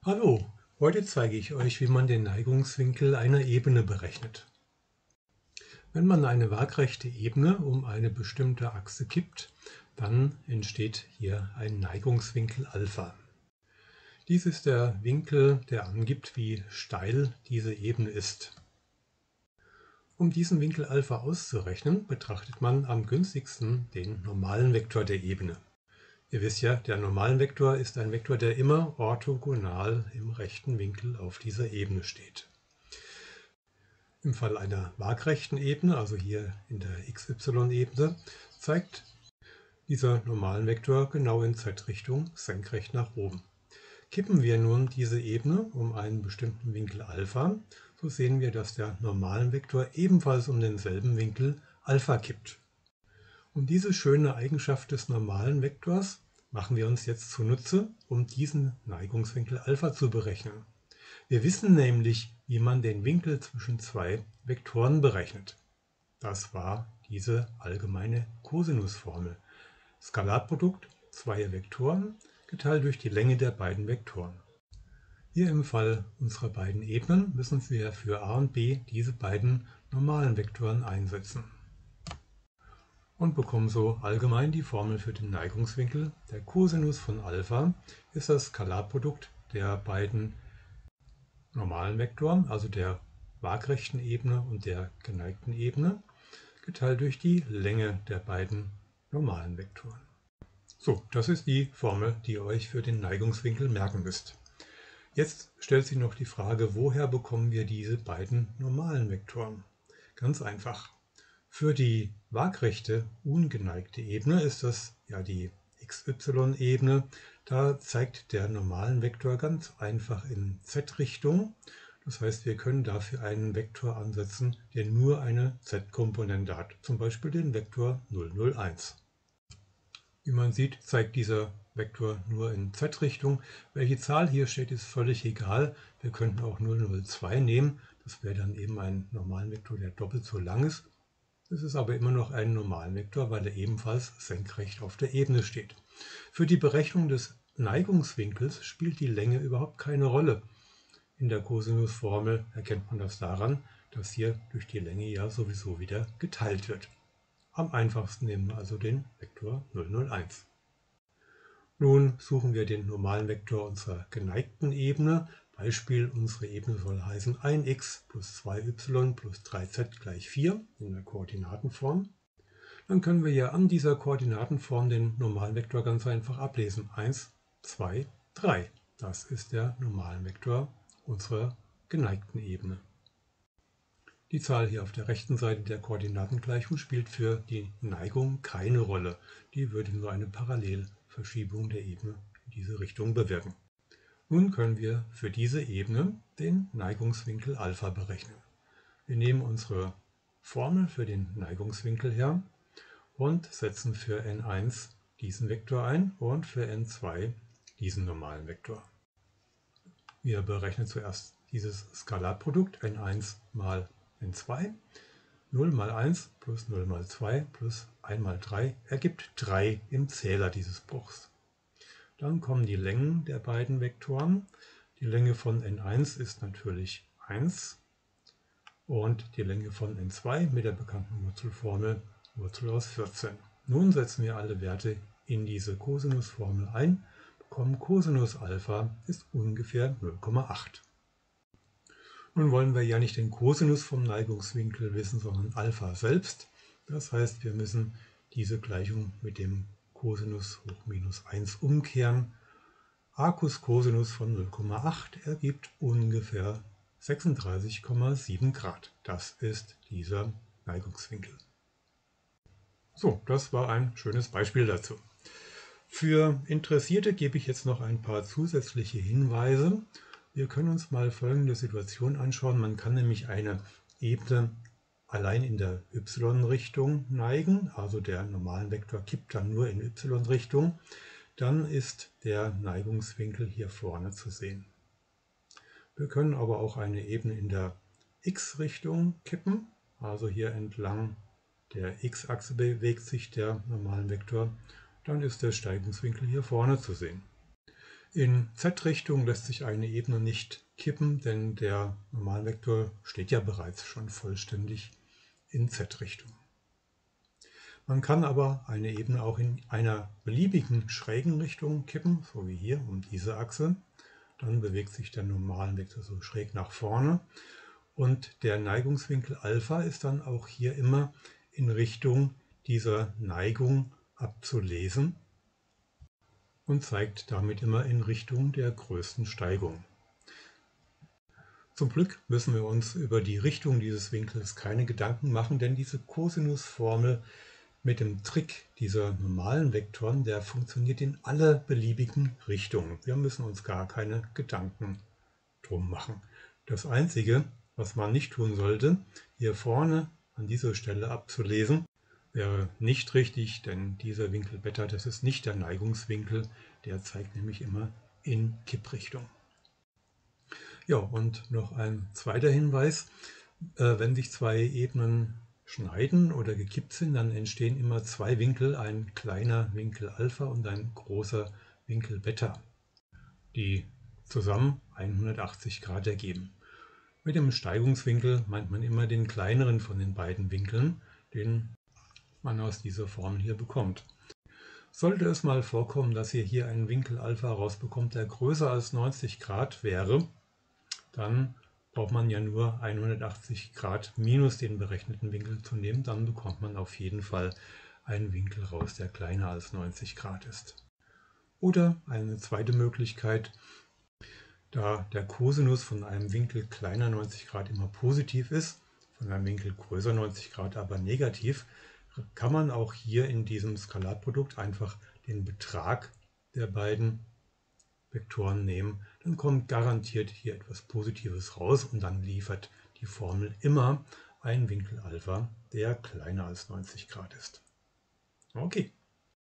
Hallo, heute zeige ich euch, wie man den Neigungswinkel einer Ebene berechnet. Wenn man eine waagrechte Ebene um eine bestimmte Achse kippt, dann entsteht hier ein Neigungswinkel Alpha. Dies ist der Winkel, der angibt, wie steil diese Ebene ist. Um diesen Winkel Alpha auszurechnen, betrachtet man am günstigsten den normalen Vektor der Ebene. Ihr wisst ja, der Normalenvektor ist ein Vektor, der immer orthogonal im rechten Winkel auf dieser Ebene steht. Im Fall einer waagrechten Ebene, also hier in der xy-Ebene, zeigt dieser Normalenvektor genau in z-Richtung senkrecht nach oben. Kippen wir nun diese Ebene um einen bestimmten Winkel Alpha, so sehen wir, dass der Normalenvektor ebenfalls um denselben Winkel Alpha kippt. Und diese schöne Eigenschaft des normalen Vektors machen wir uns jetzt zunutze, um diesen Neigungswinkel Alpha zu berechnen. Wir wissen nämlich, wie man den Winkel zwischen zwei Vektoren berechnet. Das war diese allgemeine Kosinusformel. Skalarprodukt zweier Vektoren geteilt durch die Länge der beiden Vektoren. Hier im Fall unserer beiden Ebenen müssen wir für a und b diese beiden normalen Vektoren einsetzen. Und bekommen so allgemein die Formel für den Neigungswinkel. Der Cosinus von Alpha ist das Skalarprodukt der beiden normalen Vektoren, also der waagrechten Ebene und der geneigten Ebene, geteilt durch die Länge der beiden normalen Vektoren. So, das ist die Formel, die ihr euch für den Neigungswinkel merken müsst. Jetzt stellt sich noch die Frage, woher bekommen wir diese beiden normalen Vektoren? Ganz einfach. Für die waagrechte, ungeneigte Ebene ist das ja die xy-Ebene. Da zeigt der Normalenvektor ganz einfach in z-Richtung. Das heißt, wir können dafür einen Vektor ansetzen, der nur eine z-Komponente hat, zum Beispiel den Vektor 001. Wie man sieht, zeigt dieser Vektor nur in z-Richtung. Welche Zahl hier steht, ist völlig egal. Wir könnten auch 002 nehmen. Das wäre dann eben ein Normalenvektor, der doppelt so lang ist. Es ist aber immer noch ein Normalenvektor, weil er ebenfalls senkrecht auf der Ebene steht. Für die Berechnung des Neigungswinkels spielt die Länge überhaupt keine Rolle. In der Cosinusformel erkennt man das daran, dass hier durch die Länge ja sowieso wieder geteilt wird. Am einfachsten nehmen wir also den Vektor 001. Nun suchen wir den normalen Vektor unserer geneigten Ebene. Beispiel, unsere Ebene soll heißen 1x plus 2y plus 3z gleich 4 in der Koordinatenform. Dann können wir ja an dieser Koordinatenform den normalen Vektor ganz einfach ablesen. 1, 2, 3. Das ist der Normalenvektor unserer geneigten Ebene. Die Zahl hier auf der rechten Seite der Koordinatengleichung spielt für die Neigung keine Rolle. Die würde nur eine Parallelverschiebung der Ebene in diese Richtung bewirken. Nun können wir für diese Ebene den Neigungswinkel Alpha berechnen. Wir nehmen unsere Formel für den Neigungswinkel her und setzen für n1 diesen Vektor ein und für n2 diesen normalen Vektor. Wir berechnen zuerst dieses Skalarprodukt n1 mal n2. 0 mal 1 plus 0 mal 2 plus 1 mal 3 ergibt 3 im Zähler dieses Bruchs. Dann kommen die Längen der beiden Vektoren. Die Länge von n1 ist natürlich 1 und die Länge von n2 mit der bekannten Wurzelformel Wurzel aus 14. Nun setzen wir alle Werte in diese Cosinusformel ein, bekommen Cosinus Alpha ist ungefähr 0,8. Nun wollen wir ja nicht den Cosinus vom Neigungswinkel wissen, sondern Alpha selbst. Das heißt, wir müssen diese Gleichung mit dem Cosinus hoch minus 1 umkehren. Arcus Cosinus von 0,8 ergibt ungefähr 36,7 Grad. Das ist dieser Neigungswinkel. So, das war ein schönes Beispiel dazu. Für Interessierte gebe ich jetzt noch ein paar zusätzliche Hinweise. Wir können uns mal folgende Situation anschauen. Man kann nämlich eine Ebene allein in der y-Richtung neigen, also der Normalenvektor kippt dann nur in y-Richtung. Dann ist der Neigungswinkel hier vorne zu sehen. Wir können aber auch eine Ebene in der x-Richtung kippen, also hier entlang der x-Achse bewegt sich der Normalenvektor. Dann ist der Steigungswinkel hier vorne zu sehen. In z-Richtung lässt sich eine Ebene nicht kippen, denn der Normalvektor steht ja bereits schon vollständig in z-Richtung. Man kann aber eine Ebene auch in einer beliebigen schrägen Richtung kippen, so wie hier um diese Achse. Dann bewegt sich der Normalvektor so schräg nach vorne und der Neigungswinkel Alpha ist dann auch hier immer in Richtung dieser Neigung abzulesen und zeigt damit immer in Richtung der größten Steigung. Zum Glück müssen wir uns über die Richtung dieses Winkels keine Gedanken machen, denn diese Kosinusformel mit dem Trick dieser normalen Vektoren, der funktioniert in alle beliebigen Richtungen. Wir müssen uns gar keine Gedanken drum machen. Das Einzige, was man nicht tun sollte, hier vorne an dieser Stelle abzulesen, wäre nicht richtig, denn dieser Winkel Beta, das ist nicht der Neigungswinkel, der zeigt nämlich immer in Kipprichtung. Ja, und noch ein zweiter Hinweis, wenn sich zwei Ebenen schneiden oder gekippt sind, dann entstehen immer zwei Winkel, ein kleiner Winkel Alpha und ein großer Winkel Beta, die zusammen 180 Grad ergeben. Mit dem Steigungswinkel meint man immer den kleineren von den beiden Winkeln, den man aus dieser Formel hier bekommt. Sollte es mal vorkommen, dass ihr hier einen Winkel Alpha rausbekommt, der größer als 90 Grad wäre, dann braucht man ja nur 180 Grad minus den berechneten Winkel zu nehmen, dann bekommt man auf jeden Fall einen Winkel raus, der kleiner als 90 Grad ist. Oder eine zweite Möglichkeit, da der Kosinus von einem Winkel kleiner 90 Grad immer positiv ist, von einem Winkel größer 90 Grad aber negativ, kann man auch hier in diesem Skalarprodukt einfach den Betrag der beiden Vektoren nehmen, dann kommt garantiert hier etwas Positives raus und dann liefert die Formel immer einen Winkel Alpha, der kleiner als 90 Grad ist. Okay.